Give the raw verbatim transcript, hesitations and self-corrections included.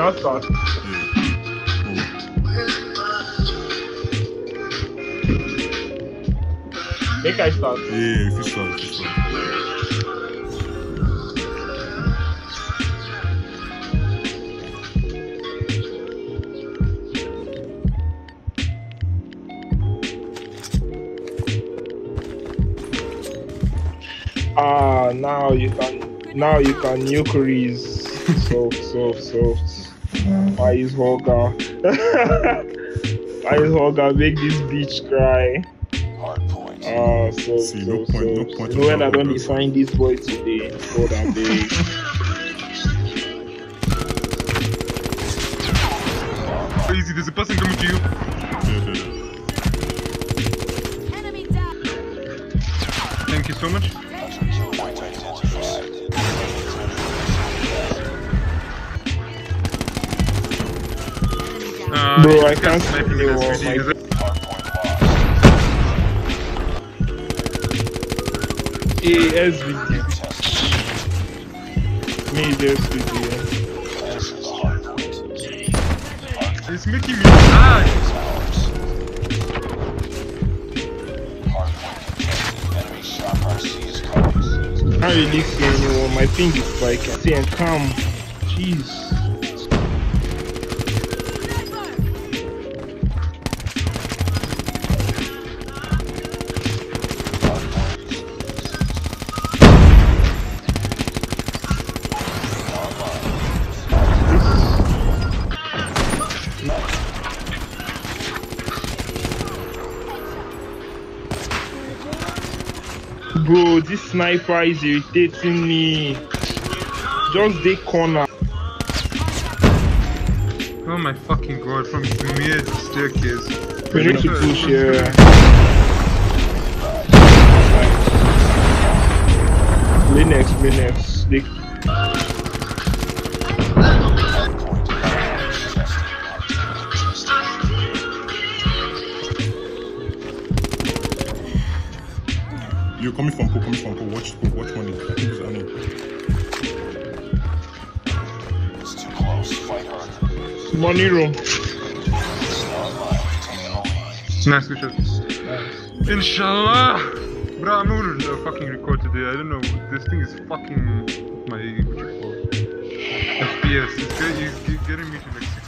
I'll start. Make I start. Yeah, if you start, if you start. Ah, now you can, now you can nuke Reese. Soft, soft, soft. Why is Holga? Why is Holga make this bitch cry? Ah, so, See, so, no so. point, no point You know when I of don't that. define this boy today. God, I beg. Easy, there's a person coming to you. Thank you so much. Uh, Bro, I can't see anyone. My... Hey, S V D. Me, S V D. It's making me mad. I can't really see anyone. My thing is like, see and calm. Jeez. Bro, this sniper is irritating me. Just the corner. Oh my fucking god, from near the staircase. We need to push here. Linux, Linux. They... You're coming from Po, coming from Po. Watch Po, watch money. I think it's Annie. It's too close. Fight hard. Money room. Nice, good shot. Nice. Inshallah! Bro, I'm not gonna uh, fucking record today. I don't know. This thing is fucking my, what you call it? F P S. It's getting, it's getting me to like